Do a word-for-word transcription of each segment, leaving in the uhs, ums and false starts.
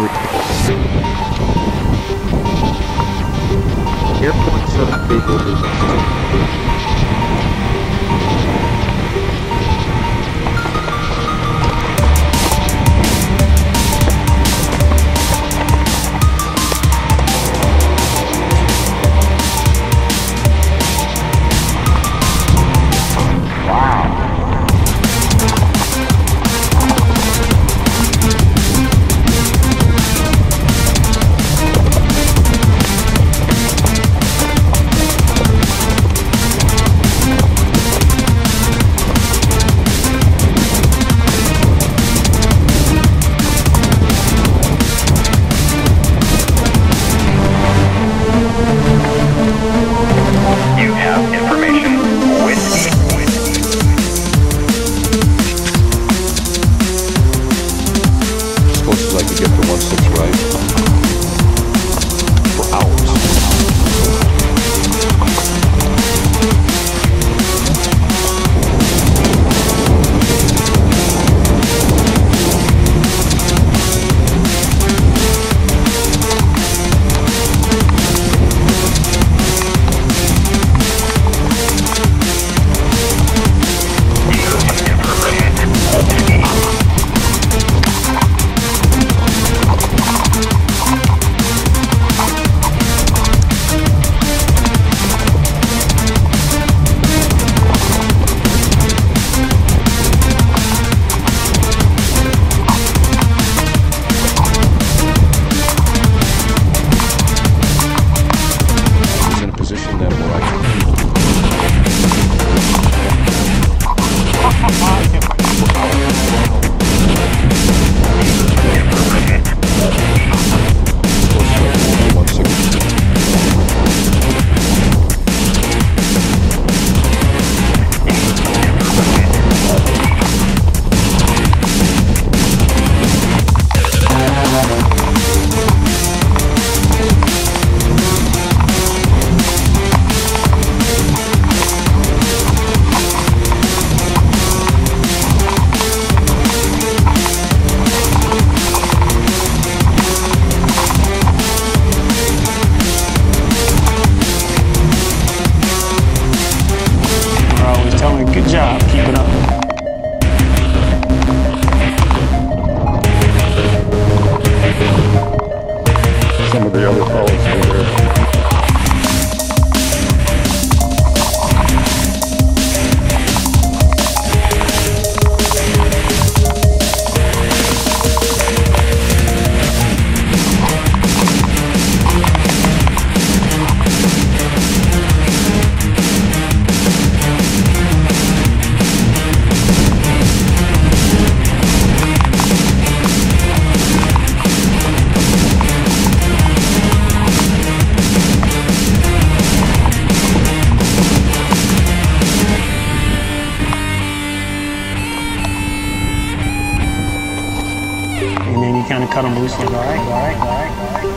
Airports of people. Kind of cut them loose, like, all right, all right, all right, all right,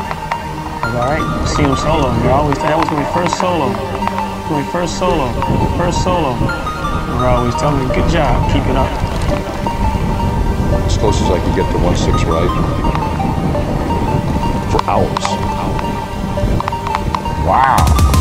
like, all right. You see them solo. They're always, that was my first solo. My first solo. First solo. They're always telling me, good job, keep it up. As close as I can get to one six right. For hours. Wow.